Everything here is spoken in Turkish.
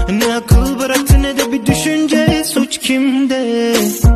Ne akıl bıraktı ne de bir düşünce, suç kimde?